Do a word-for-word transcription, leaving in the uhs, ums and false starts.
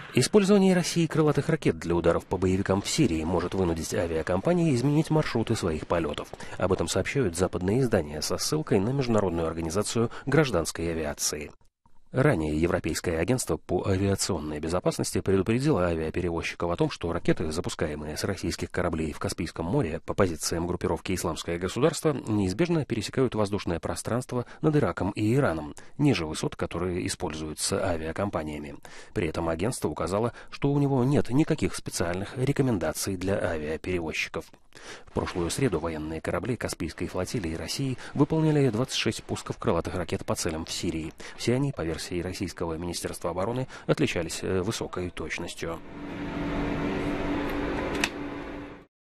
Использование России крылатых ракет для ударов по боевикам в Сирии может вынудить авиакомпании изменить маршруты своих полетов. Об этом сообщают западные издания со ссылкой на Международную организацию гражданской авиации. Ранее Европейское агентство по авиационной безопасности предупредило авиаперевозчиков о том, что ракеты, запускаемые с российских кораблей в Каспийском море по позициям группировки «Исламское государство», неизбежно пересекают воздушное пространство над Ираком и Ираном, ниже высот, которые используются авиакомпаниями. При этом агентство указало, что у него нет никаких специальных рекомендаций для авиаперевозчиков. В прошлую среду военные корабли Каспийской флотилии России выполнили двадцать шесть пусков крылатых ракет по целям в Сирии. Все они, по версии российского министерства обороны, отличались высокой точностью.